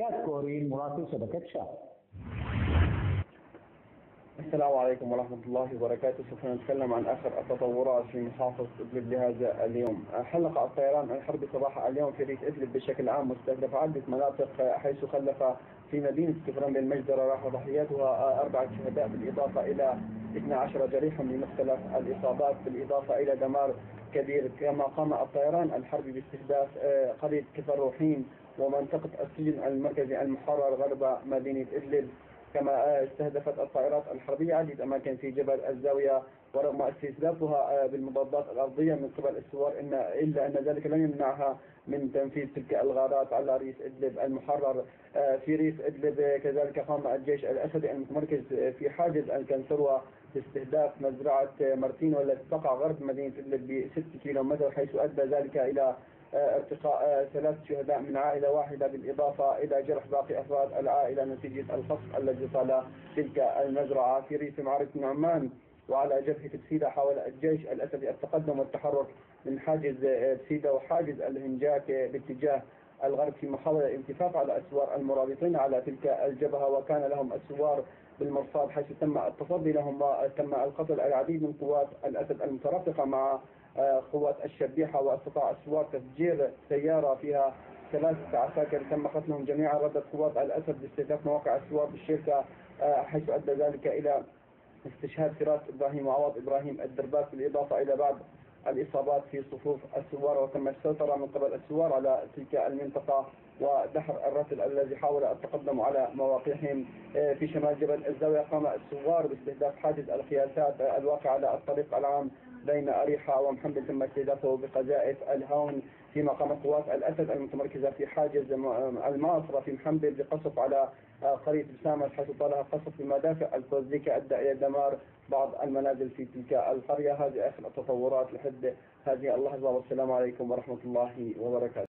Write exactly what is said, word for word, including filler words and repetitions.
رياض كورين مراسل شبكة شاب. السلام عليكم ورحمة الله وبركاته. سوف نتكلم عن آخر التطورات في محافظة إدلب لهذا اليوم. حلق الطيران الحربي صباح اليوم في ريف إدلب بشكل عام مستهدف عدة مناطق، حيث خلف في مدينة كفران بالمجزرة راح ضحياتها أربعة شهداء بالإضافة إلى اثني عشر جريحا بمختلف الإصابات، بالإضافة إلى دمار كبير. كما قام الطيران الحربي باستهداف قرية كفر روحين ومنطقة السجن المركزي المحرر غرب مدينة إدلب. كما استهدفت الطائرات الحربية عدة أماكن في جبل الزاوية، ورغم استهدافها بالمضادات الأرضية من قبل الثوار إن إلا أن ذلك لم يمنعها من تنفيذ تلك الغارات على ريف إدلب المحرر. في ريف إدلب كذلك قام الجيش الأسدي المتمركز في حاجز الكنسروة باستهداف مزرعة مارتين والتي تقع غرب مدينة إدلب بستة كيلومتر، حيث أدى ذلك إلى ارتقاء ثلاث شهداء من عائلة واحدة بالإضافة إلى جرح باقي أفراد العائلة نتيجة القصف الذي طال تلك المزرعة. في ريف معركة نعمان وعلى جبهة بسيدة حاول الجيش الأسدي التقدم والتحرك من حاجز بسيدة وحاجز الهنجاك باتجاه الغرب في محاولة الانتفاض على أسوار المرابطين على تلك الجبهة، وكان لهم الثوار بالمرصاد حيث تم التصدي لهم وتم القتل العديد من قوات الأسد المترافقة مع قوات الشبيحة، واستطاع الثوار تفجير سيارة فيها ثلاثة عساكر تم قتلهم جميعا. ردت قوات الأسد باستهداف مواقع الثوار بالشركة، حيث أدى ذلك إلى استشهاد فراس إبراهيم وعوض إبراهيم الدرباس، بالإضافة إلى بعض الإصابات في صفوف الثوار. وتم السيطرة من قبل الثوار على تلك المنطقة ودحر الرتل الذي حاول التقدم على مواقعهم في شمال جبل الزاوية. قام الثوار باستهداف حاجز القياسات الواقع على الطريق العام بين أريحة ومحمد، تم استهدافه بقذائف الهون. فيما قامت قوات الأسد المتمركزة في حاجز المعصرة في محمد بقصف على قرية بسامة، حيث طالها قصف بمدافع الفوزيكا أدى إلى دمار بعض المنازل في تلك القرية. هذه آخر التطورات لحد هذه اللحظة، والسلام عليكم ورحمة الله وبركاته.